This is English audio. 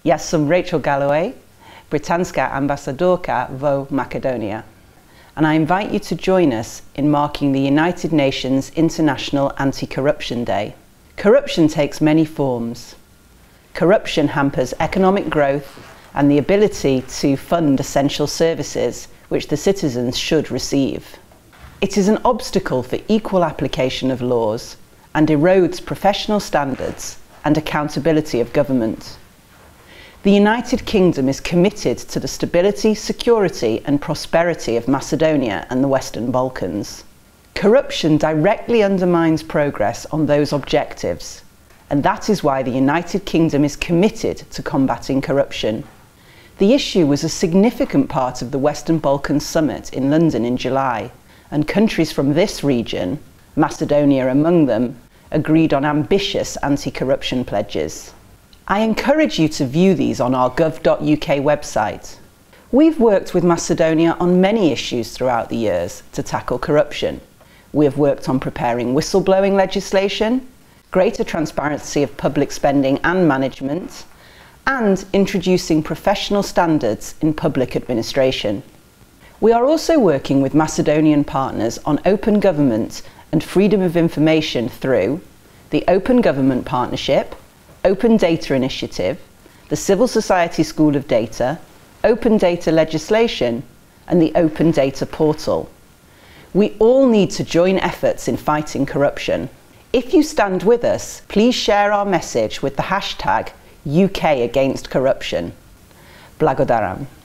Ja som Rachel Galloway, Britanska ambasadorka vo Macedonia, and I invite you to join us in marking the United Nations International Anti-Corruption Day. Corruption takes many forms. Corruption hampers economic growth and the ability to fund essential services which the citizens should receive. It is an obstacle for equal application of laws and erodes professional standards and accountability of government. The United Kingdom is committed to the stability, security and prosperity of Macedonia and the Western Balkans. Corruption directly undermines progress on those objectives, and that is why the United Kingdom is committed to combating corruption. The issue was a significant part of the Western Balkans Summit in London in July, and countries from this region, Macedonia among them, agreed on ambitious anti-corruption pledges. I encourage you to view these on our gov.uk website. We've worked with Macedonia on many issues throughout the years to tackle corruption. We have worked on preparing whistleblowing legislation, greater transparency of public spending and management, and introducing professional standards in public administration. We are also working with Macedonian partners on open government and freedom of information through the Open Government Partnership, Open Data Initiative, the Civil Society School of Data, Open Data Legislation, and the Open Data Portal. We all need to join efforts in fighting corruption. If you stand with us, please share our message with the hashtag UK Against Corruption. Blagodaram.